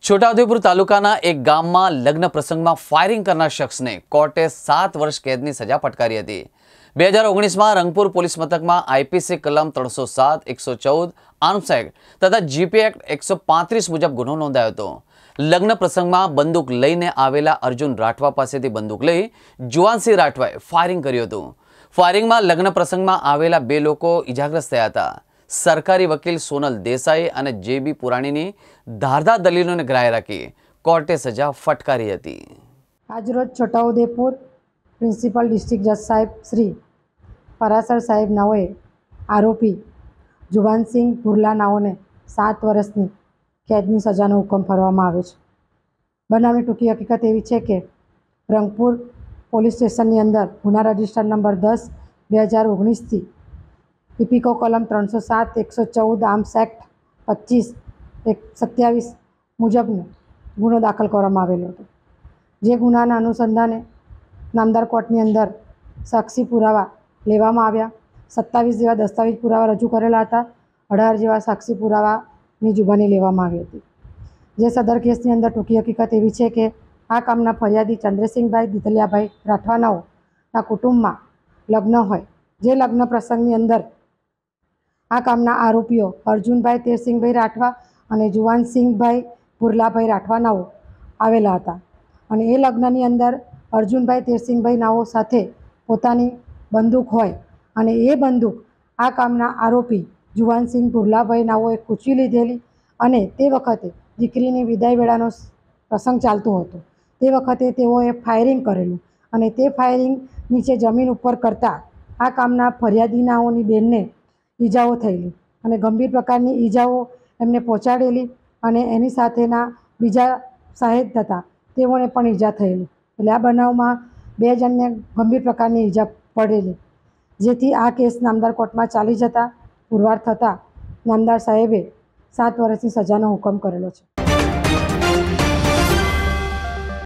છોટાઉદેપુર તાલુકાના એક ગામમાં લગ્ન પ્રસંગમાં ફાયરિંગ કરનાર શખ્સને કોર્ટે 7 વર્ષ કેદની સજા ફટકારી હતી। 2019માં રંગપુર પોલીસ મથકમાં આઈપીસી કલમ 307, 114 આર્મ્સ એક્ટ તથા જીપી એક્ટ 135 મુજબ ગુનો નોંધાયો હતો। લગ્ન પ્રસંગમાં બંદૂક લઈને આવેલા અર્જુન રાઠવા પાસેથી બંદૂક લઈ જુવાનસિંહ રાઠવાએ ફાયરિંગ કર્યું હતું। ફાયરિંગમાં લગ્ન પ્રસંગમાં આવેલા 2 લોકો ઇજાગ્રસ્ત થયા હતા। सरकारी वकील सोनल देसाई और जेबी पुराणी धारदार दलीलों ने ग्राह्य राखी कोर्टे सजा फटकारी थी। आज रोज छोटाउदेपुर प्रिंसिपल डिस्ट्रिक्ट जज साहेब श्री परासर साहेब नाओए आरोपी जुवान सिंह भुरला नाओने 7 वर्षनी कैदनी सजानो हुकम फरवामां आव्यो छे। बनावनी टूंकी हकीकत एवी छे के रंगपुर पोलीस स्टेशननी अंदर गुना रजिस्टर नंबर 10/2019 थी टीपीको कलम 307, 114 आर्म्स एक्ट 25/27 मुजबनो गुनो दाखल करवामां आवेलो हतो। जे गुनाना अनुसंधाने नामदार कोर्टनी अंदर साक्षी पुरावा लेवामां आव्या। 27 जेवा दस्तावेज पुरावा रजू करेला हता। 18 जेवा साक्षी पुरावानी जुबानी लेवामां आवी हती। जे सदर केसनी अंदर टूंकी हकीकत एवी छे के आ कामना फरियादी चंद्रसिंहभाई दितलियाभाई राठवानाओना कुटुंबमां लग्न होय। जे लग्न प्रसंगनी अंदर आ कामना आरोपीओ अर्जुनभाई तेरसिंहभाई राठवा और जुवानसिंहभाई भुरलाभाई राठवानाओ आवेला हता। अने ए लग्ननी अंदर अर्जुनभाई तेरसिंहभाई नाओ साथे पोतानी बंदूक होय अने ए बंदूक आ कामना आरोपी जुवानसिंह भुरलाभाई नाओए कूची लीधेली अने ते वखते दीकरीनी विदाय वेळानो प्रसंग चालतो हतो। ते वखते तेओए फायरिंग करेलुं अने ते फायरिंग नीचे जमीन उपर करता आ कामना फरियादीनाओनी बेनने ईजाओ थयेली अने गंभीर प्रकारनी ईजाओ एमने पहोंचाडेली अने एनी साथेना बीजा साहेब हता तेओने पण ईजा थयेली। એટલે આ બનાવમાં 2 જણને ગંભીર પ્રકારની ઈજા પડેલી, જેથી આ કેસ નામદાર કોર્ટમાં ચાલી જતા પુરવાર થતાં નામદાર સાહેબે 7 વર્ષની સજાનો હુકમ કરેલો છે।